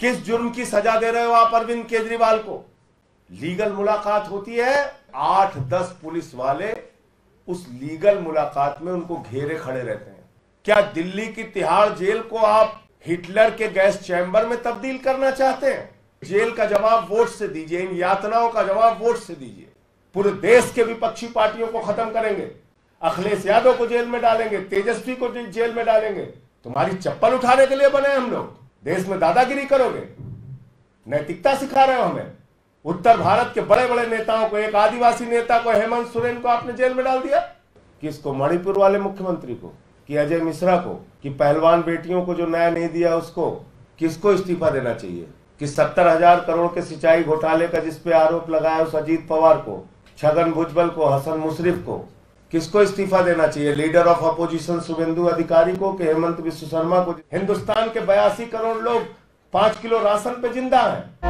किस जुर्म की सजा दे रहे हो आप अरविंद केजरीवाल को? लीगल मुलाकात होती है, 8-10 पुलिस वाले उस लीगल मुलाकात में उनको घेरे खड़े रहते हैं। क्या दिल्ली की तिहाड़ जेल को आप हिटलर के गैस चैम्बर में तब्दील करना चाहते हैं? जेल का जवाब वोट से दीजिए, इन यातनाओं का जवाब वोट से दीजिए। पूरे देश के विपक्षी पार्टियों को खत्म करेंगे, अखिलेश यादव को जेल में डालेंगे, तेजस्वी को जेल में डालेंगे। तुम्हारी चप्पल उठाने के लिए बने हम लोग? देश में दादागिरी करोगे? नैतिकता सिखा रहे हो हमें? उत्तर भारत के बड़े बड़े नेताओं को, एक आदिवासी नेता को, हेमंत सोरेन को आपने जेल में डाल दिया। किसको? मणिपुर वाले मुख्यमंत्री को, कि अजय मिश्रा को, कि पहलवान बेटियों को जो न्याय नहीं दिया उसको? किसको इस्तीफा देना चाहिए? कि 70,000 करोड़ के सिंचाई घोटाले का जिस पे आरोप लगाया उस अजीत पवार को, छगन भुजबल को, हसन मुशर्रफ को, किसको इस्तीफा देना चाहिए? लीडर ऑफ अपोजिशन शुभेंदु अधिकारी को कि हेमंत विश्व शर्मा को? हिंदुस्तान के 82 करोड़ लोग 5 किलो राशन पे जिंदा हैं।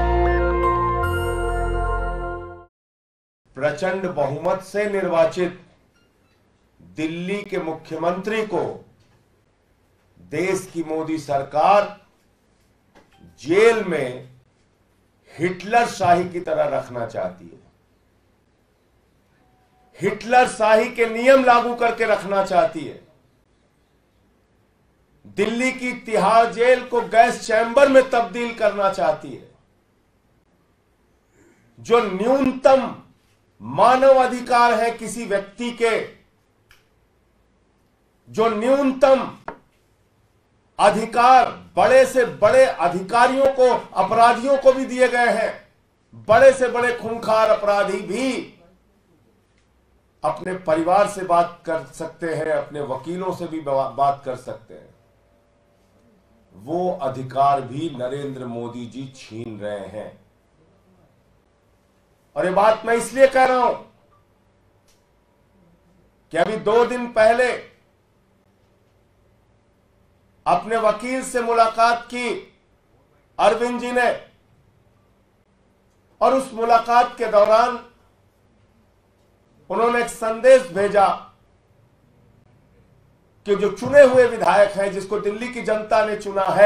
प्रचंड बहुमत से निर्वाचित दिल्ली के मुख्यमंत्री को देश की मोदी सरकार जेल में हिटलर शाही की तरह रखना चाहती है, हिटलर शाही के नियम लागू करके रखना चाहती है। दिल्ली की तिहाड़ जेल को गैस चैम्बर में तब्दील करना चाहती है। जो न्यूनतम मानव अधिकार है किसी व्यक्ति के, जो न्यूनतम अधिकार बड़े से बड़े अधिकारियों को, अपराधियों को भी दिए गए हैं। बड़े से बड़े खूंखार अपराधी भी अपने परिवार से बात कर सकते हैं, अपने वकीलों से भी बात कर सकते हैं। वो अधिकार भी नरेंद्र मोदी जी छीन रहे हैं। और ये बात मैं इसलिए कह रहा हूं कि अभी 2 दिन पहले अपने वकील से मुलाकात की अरविंद जी ने, और उस मुलाकात के दौरान उन्होंने एक संदेश भेजा कि जो चुने हुए विधायक हैं, जिसको दिल्ली की जनता ने चुना है,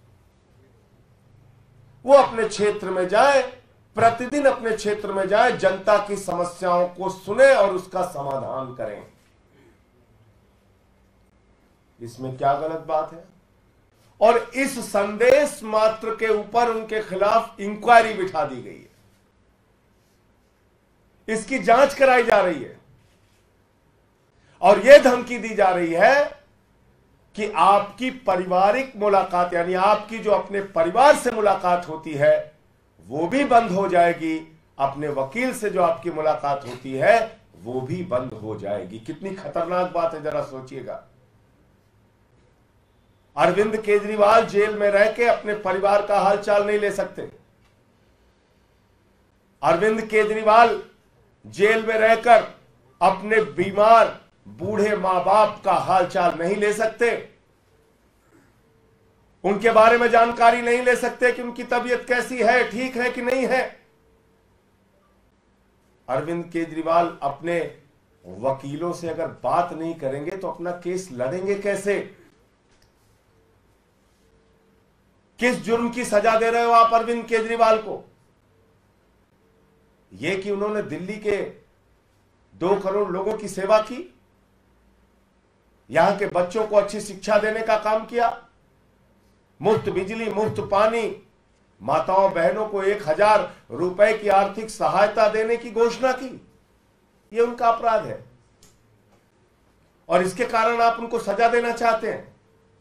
वो अपने क्षेत्र में जाए, प्रतिदिन अपने क्षेत्र में जाए, जनता की समस्याओं को सुने और उसका समाधान करें। इसमें क्या गलत बात है? और इस संदेश मात्र के ऊपर उनके खिलाफ इंक्वायरी बिठा दी गई है, इसकी जांच कराई जा रही है, और यह धमकी दी जा रही है कि आपकी पारिवारिक मुलाकात, यानी आपकी जो अपने परिवार से मुलाकात होती है वो भी बंद हो जाएगी, अपने वकील से जो आपकी मुलाकात होती है वो भी बंद हो जाएगी। कितनी खतरनाक बात है, जरा सोचिएगा। अरविंद केजरीवाल जेल में रह के अपने परिवार का हालचाल नहीं ले सकते। अरविंद केजरीवाल जेल में रहकर अपने बीमार बूढ़े मां बाप का हालचाल नहीं ले सकते, उनके बारे में जानकारी नहीं ले सकते कि उनकी तबीयत कैसी है, ठीक है कि नहीं है। अरविंद केजरीवाल अपने वकीलों से अगर बात नहीं करेंगे तो अपना केस लड़ेंगे कैसे? किस जुर्म की सजा दे रहे हो आप अरविंद केजरीवाल को? यह कि उन्होंने दिल्ली के 2 करोड़ लोगों की सेवा की, यहां के बच्चों को अच्छी शिक्षा देने का काम किया, मुफ्त बिजली, मुफ्त पानी, माताओं बहनों को 1,000 रुपए की आर्थिक सहायता देने की घोषणा की। यह उनका अपराध है और इसके कारण आप उनको सजा देना चाहते हैं।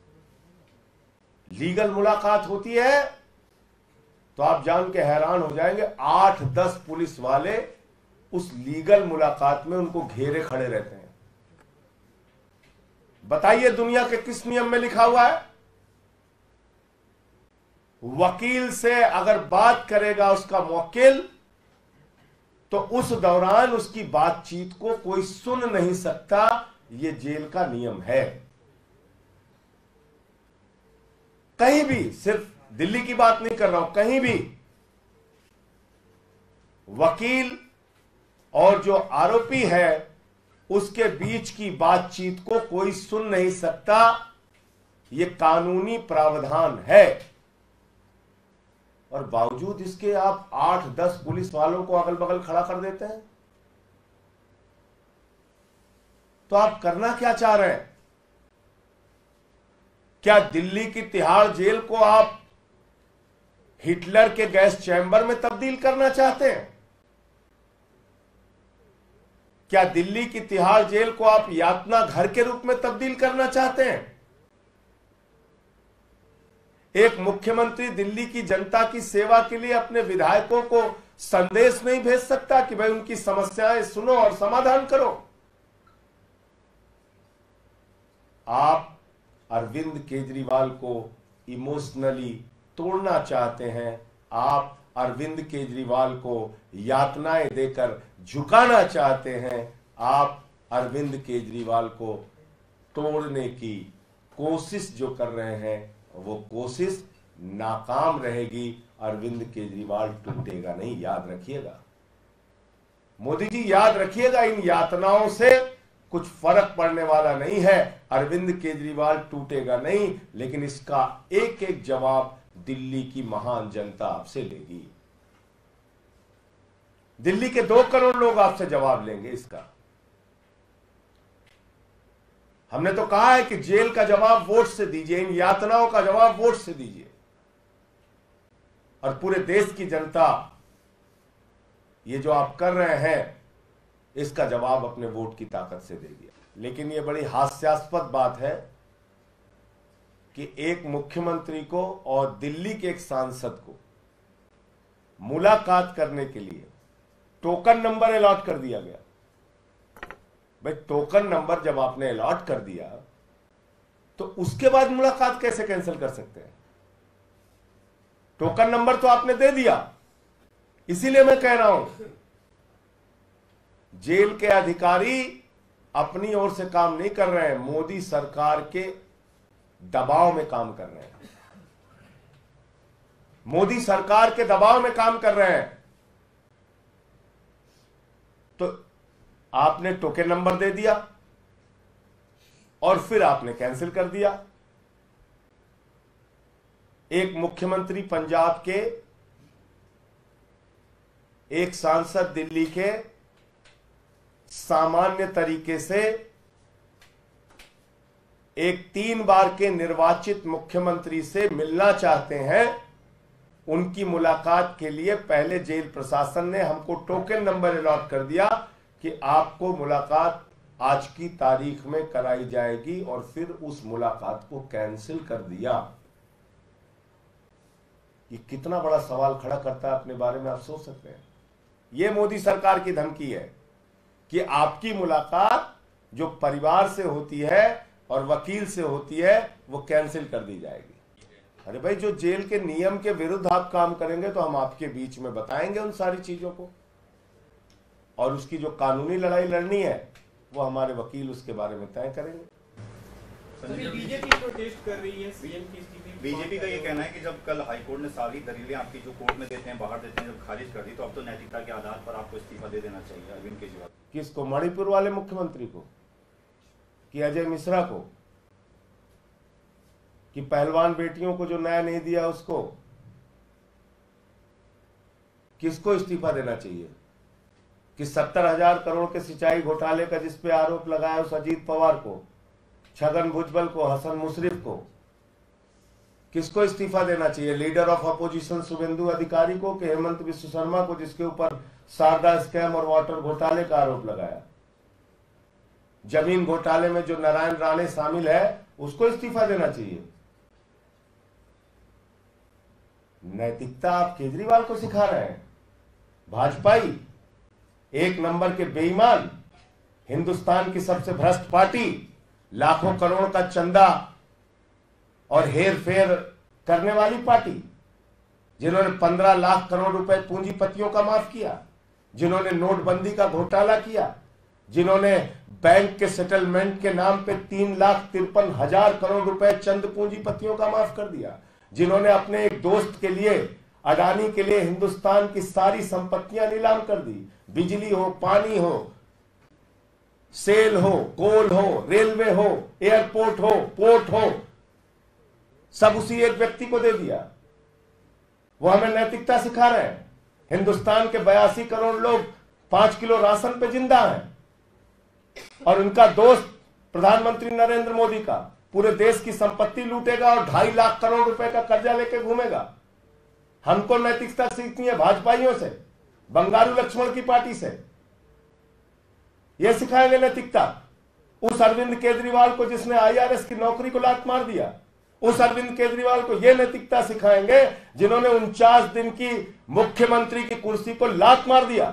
लीगल मुलाकात होती है तो आप जान के हैरान हो जाएंगे, 8-10 पुलिस वाले उस लीगल मुलाकात में उनको घेरे खड़े रहते हैं। बताइए दुनिया के किस नियम में लिखा हुआ है? वकील से अगर बात करेगा उसका मुवक्किल तो उस दौरान उसकी बातचीत को कोई सुन नहीं सकता। यह जेल का नियम है। कहीं भी, सिर्फ दिल्ली की बात नहीं कर रहा हूं, कहीं भी वकील और जो आरोपी है उसके बीच की बातचीत को कोई सुन नहीं सकता। यह कानूनी प्रावधान है। और बावजूद इसके आप 8-10 पुलिस वालों को अगल बगल खड़ा कर देते हैं। तो आप करना क्या चाह रहे हैं? क्या दिल्ली की तिहाड़ जेल को आप हिटलर के गैस चैम्बर में तब्दील करना चाहते हैं? क्या दिल्ली की तिहाड़ जेल को आप यातना घर के रूप में तब्दील करना चाहते हैं? एक मुख्यमंत्री दिल्ली की जनता की सेवा के लिए अपने विधायकों को संदेश नहीं भेज सकता कि भाई उनकी समस्याएं सुनो और समाधान करो। आप अरविंद केजरीवाल को इमोशनली तोड़ना चाहते हैं। आप अरविंद केजरीवाल को यातनाएं देकर झुकाना चाहते हैं। आप अरविंद केजरीवाल को तोड़ने की कोशिश जो कर रहे हैं वो कोशिश नाकाम रहेगी। अरविंद केजरीवाल टूटेगा नहीं, याद रखिएगा। मोदी जी याद रखिएगा, इन यातनाओं से कुछ फर्क पड़ने वाला नहीं है। अरविंद केजरीवाल टूटेगा नहीं, लेकिन इसका एक एक जवाब दिल्ली की महान जनता आपसे लेगी। दिल्ली के 2 करोड़ लोग आपसे जवाब लेंगे इसका। हमने तो कहा है कि जेल का जवाब वोट से दीजिए, इन यातनाओं का जवाब वोट से दीजिए, और पूरे देश की जनता ये जो आप कर रहे हैं इसका जवाब अपने वोट की ताकत से देगी। लेकिन ये बड़ी हास्यास्पद बात है कि एक मुख्यमंत्री को और दिल्ली के एक सांसद को मुलाकात करने के लिए टोकन नंबर अलॉट कर दिया गया। भाई टोकन नंबर जब आपने अलॉट कर दिया तो उसके बाद मुलाकात कैसे कैंसिल कर सकते हैं? टोकन नंबर तो आपने दे दिया। इसीलिए मैं कह रहा हूं जेल के अधिकारी अपनी ओर से काम नहीं कर रहे हैं, मोदी सरकार के दबाव में काम कर रहे हैं। मोदी सरकार के दबाव में काम कर रहे हैं। तो आपने टोकन नंबर दे दिया और फिर आपने कैंसिल कर दिया। एक मुख्यमंत्री पंजाब के, एक सांसद दिल्ली के सामान्य तरीके से एक 3 बार के निर्वाचित मुख्यमंत्री से मिलना चाहते हैं। उनकी मुलाकात के लिए पहले जेल प्रशासन ने हमको टोकन नंबर अलॉट कर दिया कि आपको मुलाकात आज की तारीख में कराई जाएगी, और फिर उस मुलाकात को कैंसिल कर दिया। ये कितना बड़ा सवाल खड़ा करता है अपने बारे में, आप सोच सकते हैं। ये मोदी सरकार की धमकी है कि आपकी मुलाकात जो परिवार से होती है और वकील से होती है वो कैंसिल कर दी जाएगी। अरे भाई, जो जेल के नियम के विरुद्ध आप काम करेंगे तो हम आपके बीच में बताएंगे उन सारी चीजों को, और उसकी जो कानूनी लड़ाई लड़नी है वो हमारे वकील उसके बारे में तय करेंगे। बीजेपी प्रोटेस्ट कर रही है सीएम की स्थिति। बीजेपी का ये कहना है कि जब कल हाईकोर्ट ने सारी दलीलें आपकी जो कोर्ट में देते हैं, बाहर देते हैं, जब खारिज कर दी, तो अब तो नैतिकता के आधार पर आपको इस्तीफा दे देना चाहिए अरविंद केजरीवाल। किसको? मणिपुर वाले मुख्यमंत्री को कि अजय मिश्रा को कि पहलवान बेटियों को जो न्याय नहीं दिया उसको? किसको इस्तीफा देना चाहिए? कि 70,000 करोड़ के सिंचाई घोटाले का जिस पे आरोप लगाया उस अजीत पवार को, छगन भुजबल को, हसन मुशर्रफ को? किसको इस्तीफा देना चाहिए? लीडर ऑफ अपोजिशन शुभेंदु अधिकारी को कि हेमंत बिस्व शर्मा को, जिसके ऊपर शारदा स्कैम और वाटर घोटाले का आरोप लगाया? जमीन घोटाले में जो नारायण राणे शामिल है उसको इस्तीफा देना चाहिए? नैतिकता आप केजरीवाल को सिखा रहे हैं। भाजपाई, एक नंबर के बेईमान, हिंदुस्तान की सबसे भ्रष्ट पार्टी, लाखों करोड़ का चंदा और हेर फेर करने वाली पार्टी, जिन्होंने 15 लाख करोड़ रुपए पूंजीपतियों का माफ किया, जिन्होंने नोटबंदी का घोटाला किया, जिन्होंने बैंक के सेटलमेंट के नाम पे 3,53,000 करोड़ रुपए चंद पूंजीपतियों का माफ कर दिया, जिन्होंने अपने एक दोस्त के लिए, अडानी के लिए हिंदुस्तान की सारी संपत्तियां नीलाम कर दी। बिजली हो, पानी हो, सेल हो, कोल हो, रेलवे हो, एयरपोर्ट हो, पोर्ट हो, सब उसी एक व्यक्ति को दे दिया। वो हमें नैतिकता सिखा रहे हैं। हिंदुस्तान के 82 करोड़ लोग 5 किलो राशन पे जिंदा हैं, और उनका दोस्त प्रधानमंत्री नरेंद्र मोदी का पूरे देश की संपत्ति लूटेगा और 2.5 लाख करोड़ रुपए का कर्जा लेके घूमेगा। हमको नैतिकता सीखनी है भाजपाइयों से, बंगारू लक्ष्मण की पार्टी से। यह सिखाएंगे नैतिकता। उस अरविंद केजरीवाल को जिसने IRS की नौकरी को लात मार दिया, उस अरविंद केजरीवाल को यह नैतिकता सिखाएंगे जिन्होंने 49 दिन की मुख्यमंत्री की कुर्सी को लात मार दिया।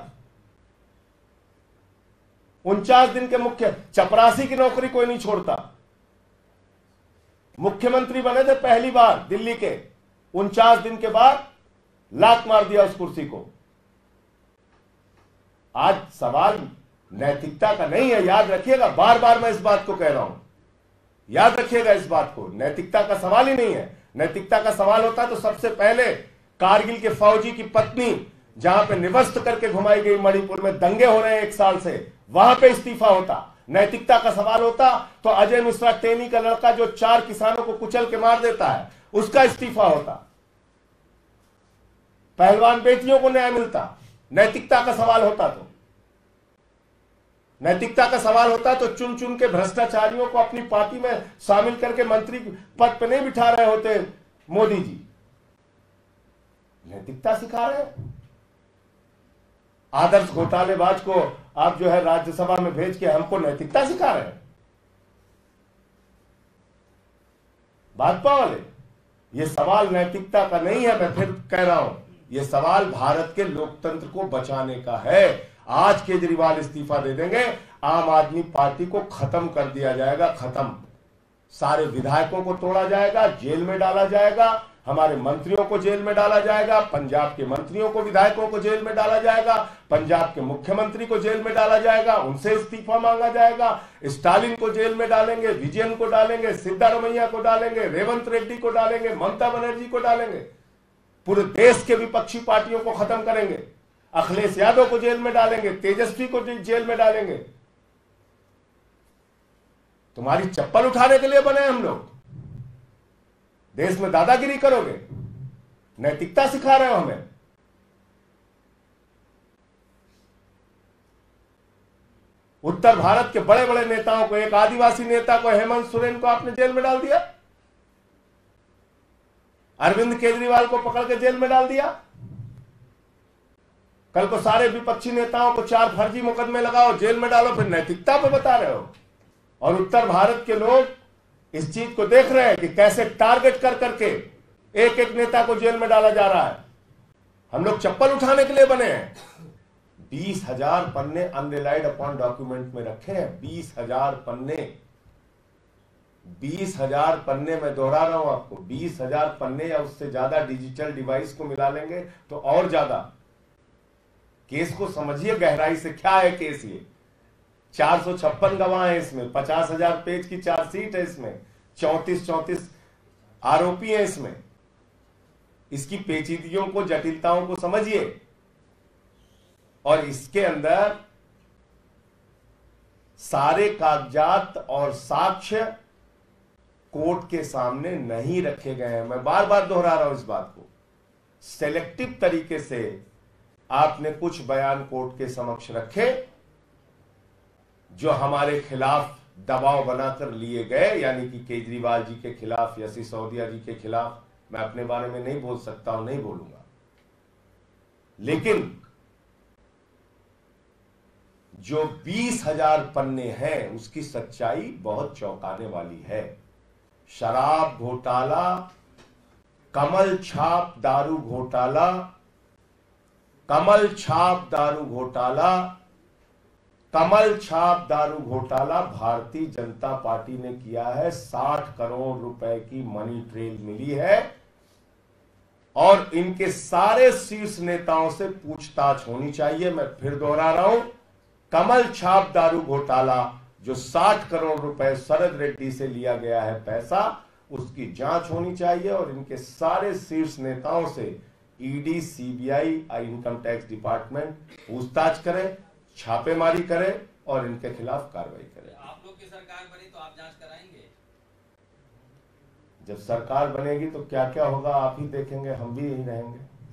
49 दिन के मुख्य, चपरासी की नौकरी कोई नहीं छोड़ता। मुख्यमंत्री बने थे पहली बार दिल्ली के, 49 दिन के बाद लात मार दिया उस कुर्सी को। आज सवाल नैतिकता का नहीं है, याद रखिएगा, बार बार मैं इस बात को कह रहा हूं, याद रखिएगा इस बात को। नैतिकता का सवाल ही नहीं है। नैतिकता का सवाल होता तो सबसे पहले कारगिल के फौजी की पत्नी जहां पे निवस्त करके घुमाई गई, मणिपुर में दंगे हो रहे हैं 1 साल से, वहां पे इस्तीफा होता। नैतिकता का सवाल होता तो अजय मिश्रा टेनी का लड़का जो 4 किसानों को कुचल के मार देता है, उसका इस्तीफा होता। पहलवान बेटियों को न्याय मिलता। नैतिकता का सवाल होता तो, नैतिकता का सवाल होता तो चुन चुन के भ्रष्टाचारियों को अपनी पार्टी में शामिल करके मंत्री पद पर नहीं बिठा रहे होते मोदी जी। नैतिकता सिखा रहे हैं। आदर्श घोटालेबाज को आप जो है राज्यसभा में भेज के हमको नैतिकता सिखा रहे हैं भाजपा वाले। ये सवाल नैतिकता का नहीं है, मैं फिर कह रहा हूं, ये सवाल भारत के लोकतंत्र को बचाने का है। आज केजरीवाल इस्तीफा दे देंगे, आम आदमी पार्टी को खत्म कर दिया जाएगा, खत्म। सारे विधायकों को तोड़ा जाएगा, जेल में डाला जाएगा, हमारे मंत्रियों को जेल में डाला जाएगा, पंजाब के मंत्रियों को, विधायकों को जेल में डाला जाएगा, पंजाब के मुख्यमंत्री को जेल में डाला जाएगा, उनसे इस्तीफा मांगा जाएगा, स्टालिन को जेल में डालेंगे, विजयन को डालेंगे, सिद्धारमैया को डालेंगे, रेवंत रेड्डी को डालेंगे, ममता बनर्जी को डालेंगे, पूरे देश के विपक्षी पार्टियों को खत्म करेंगे, अखिलेश यादव को जेल में डालेंगे, तेजस्वी को जेल में डालेंगे। तुम्हारी चप्पल उठाने के लिए बने हम लोग? देश में दादागिरी करोगे? नैतिकता सिखा रहे हो हमें। उत्तर भारत के बड़े बड़े नेताओं को, एक आदिवासी नेता को, हेमंत सोरेन को आपने जेल में डाल दिया, अरविंद केजरीवाल को पकड़ के जेल में डाल दिया। कल को सारे विपक्षी नेताओं को 4 फर्जी मुकदमे लगाओ, जेल में डालो, फिर नैतिकता पे बता रहे हो। और उत्तर भारत के लोग इस चीज को देख रहे हैं कि कैसे टारगेट कर करके एक एक नेता को जेल में डाला जा रहा है। हम लोग चप्पल उठाने के लिए बने हैं। 20,000 पन्ने अनरिलाइड अपॉन डॉक्यूमेंट में रखे हैं। 20,000 पन्ने, 20,000 पन्ने, मैं दोहरा रहा हूं आपको, 20,000 पन्ने या उससे ज्यादा डिजिटल डिवाइस को मिला लेंगे तो और ज्यादा। केस को समझिए गहराई से, क्या है केस ये। 456 गवाह है इसमें, 50,000 पेज की चार्जशीट है इसमें, 34 आरोपी हैं इसमें। इसकी पेचीदगियों को, जटिलताओं को समझिए। और इसके अंदर सारे कागजात और साक्ष्य कोर्ट के सामने नहीं रखे गए हैं। मैं बार बार दोहरा रहा हूं इस बात को। सेलेक्टिव तरीके से आपने कुछ बयान कोर्ट के समक्ष रखे जो हमारे खिलाफ दबाव बनाकर लिए गए, यानी कि केजरीवाल जी के खिलाफ या सिसोदिया जी के खिलाफ। मैं अपने बारे में नहीं बोल सकता हूं, नहीं बोलूंगा, लेकिन जो 20,000 पन्ने हैं उसकी सच्चाई बहुत चौंकाने वाली है। शराब घोटाला, कमल छाप दारू घोटाला, कमल छाप दारू घोटाला, कमल छाप दारू घोटाला भारतीय जनता पार्टी ने किया है। 60 करोड़ रुपए की मनी ट्रेल मिली है और इनके सारे शीर्ष नेताओं से पूछताछ होनी चाहिए। मैं फिर दोहरा रहा हूं, कमल छाप दारू घोटाला जो 60 करोड़ रुपए शरद रेड्डी से लिया गया है पैसा, उसकी जांच होनी चाहिए और इनके सारे शीर्ष नेताओं से ED, CBI, income tax department पूछताछ करे, छापेमारी करे और इनके खिलाफ कार्रवाई करे। आप लोग की सरकार बनी तो आप जांच कराएंगे? जब सरकार बनेगी तो क्या क्या होगा आप ही देखेंगे, हम भी यही रहेंगे।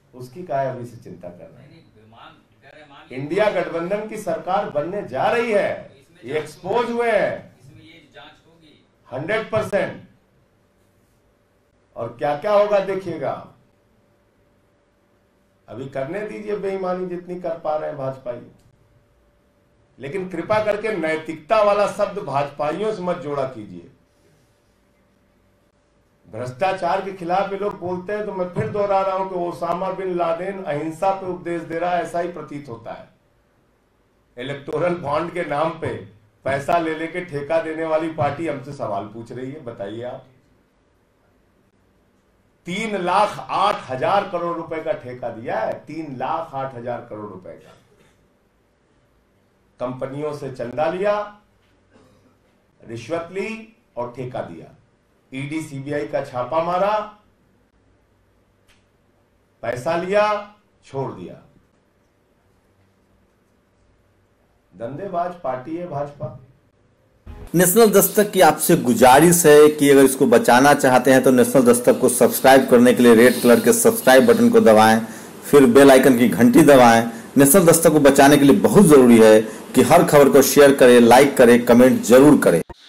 उसकी क्या है अभी से चिंता कर रहे हैं? मान इंडिया गठबंधन की सरकार बनने जा रही है, ये एक्सपोज हुए हैं इसमें ये जांच होगी 100%। और क्या क्या होगा देखिएगा। अभी करने दीजिए बेईमानी जितनी कर पा रहे हैं भाजपाई, लेकिन कृपा करके नैतिकता वाला शब्द भाजपाइयों से मत जोड़ा कीजिए। भ्रष्टाचार के खिलाफ ये लोग बोलते हैं तो मैं फिर दोहरा रहा हूं कि ओसामा बिन लादेन अहिंसा पे उपदेश दे रहा है, ऐसा ही प्रतीत होता है। इलेक्टोरल बॉन्ड के नाम पे पैसा ले लेके ठेका देने वाली पार्टी हमसे सवाल पूछ रही है, बताइए आप। 3,08,000 करोड़ रुपए का ठेका दिया है, 3,08,000 करोड़ रुपए का। कंपनियों से चंदा लिया, रिश्वत ली और ठेका दिया। ईडी सीबीआई का छापा मारा, पैसा लिया, छोड़ दिया। धंधेबाज पार्टी है भाजपा। नेशनल दस्तक की आपसे गुजारिश है कि अगर इसको बचाना चाहते हैं तो नेशनल दस्तक को सब्सक्राइब करने के लिए रेड कलर के सब्सक्राइब बटन को दबाएं, फिर बेल आइकन की घंटी दबाएं। नेशनल दस्तक को बचाने के लिए बहुत जरूरी है कि हर खबर को शेयर करें, लाइक करें, कमेंट जरूर करें।